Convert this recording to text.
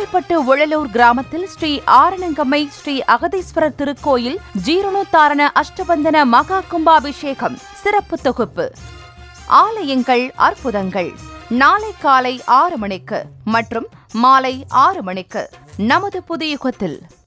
செங்கல்பட்டு உழலூர் கிராமத்தில் ஸ்ரீ ஆரணங்கம்மை ஸ்ரீ அகதீஸ்வரர் திருக்கோயில் ஜீரணோத்தாரண அஷ்டபந்தன மகா கும்பாபிஷேகம் சிறப்பு தொகுப்பு. ஆலயங்கள் அற்புதங்கள் நாளை காலை 6 மணிக்கு மற்றும் மாலை 6 மணிக்கு நமது புதிய யுகத்தில்.